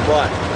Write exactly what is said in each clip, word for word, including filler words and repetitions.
Bora.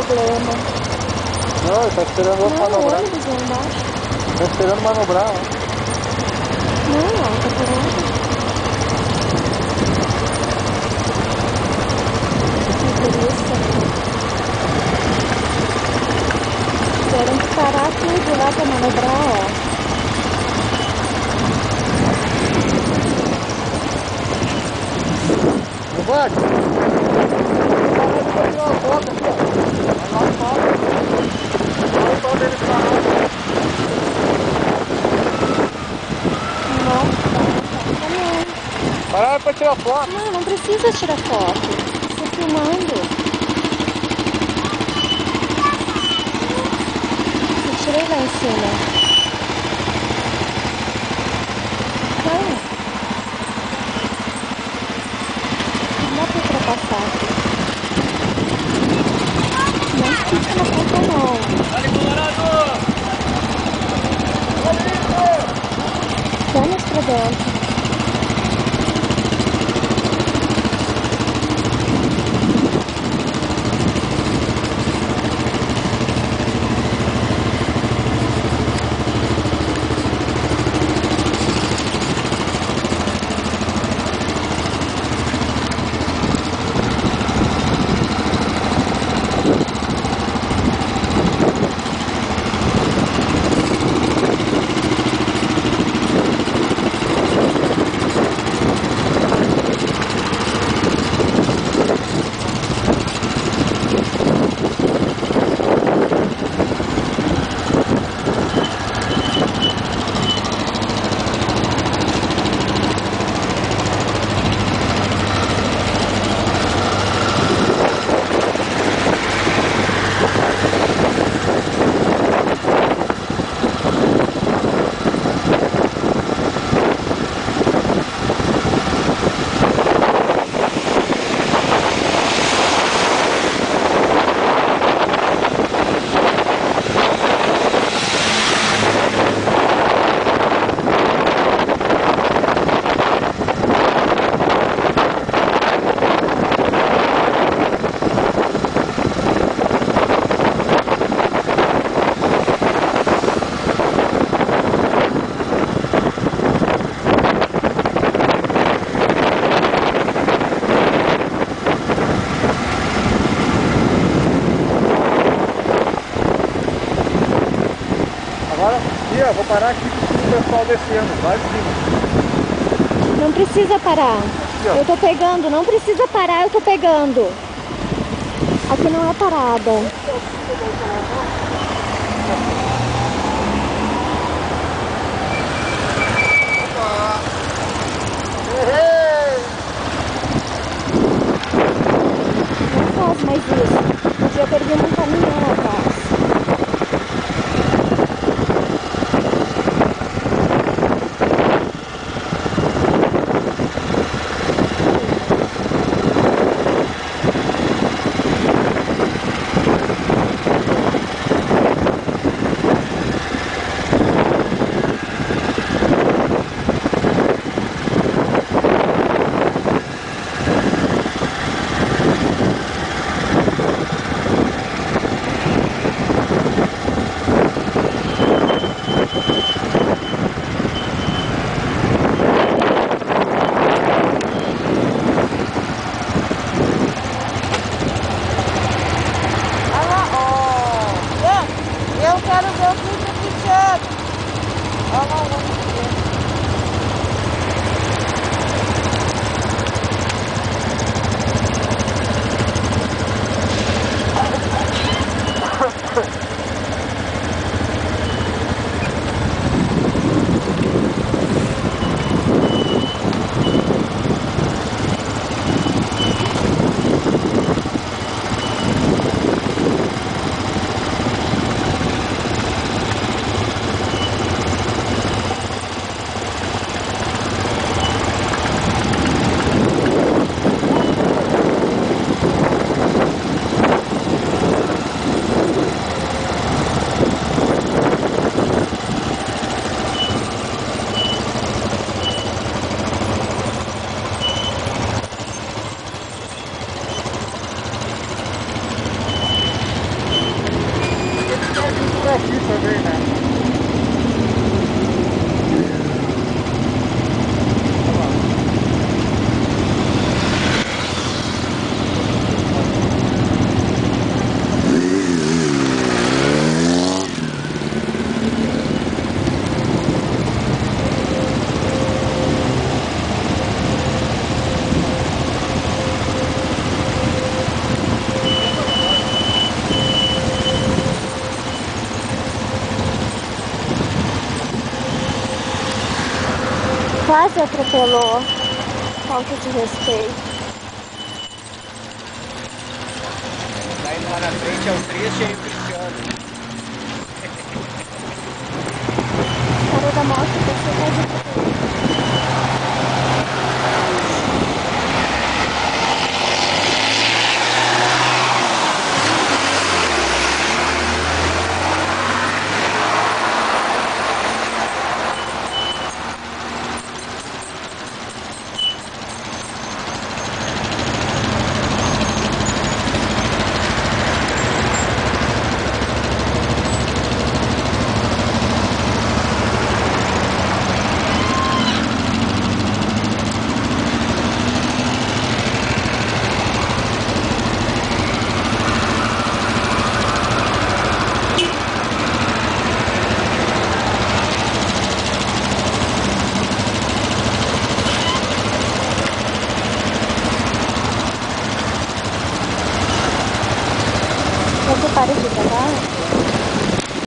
problema. Não, ele tá esperando outro não, manobrar. O ônibus lá embaixo. Tá esperando manobrar, ó. Não, ó, tá parado. Motorista. Tiveram que parar tudo lá pra manobrar, ó. Não vai? Para de fazer uma foto aqui, ó. Vai lá fora. Vai quando ele parar. Não, não, não. Parar pra tirar foto. Não, não precisa tirar foto. Estou filmando. Eu tirei lá em cima. Não. Não dá pra ultrapassar aqui. Não fica na ponta, não. Vale, Colorado! Vamos pra dentro. Agora, aqui, ó, vou parar aqui pro pessoal descendo, lá de cima. Não precisa parar. Aqui, ó. Eu tô pegando, não precisa parar, eu tô pegando. Aqui não é parada. Não faz mais isso. Podia ter vindo um caminhão atrás. Eu quero ver o vídeo pequeno. Olha lá o outro. pra ver, né? Quase atropelou. Falta de respeito. Tá indo lá na frente, é o triste e aí o Cristiano. O cara da moto passou quase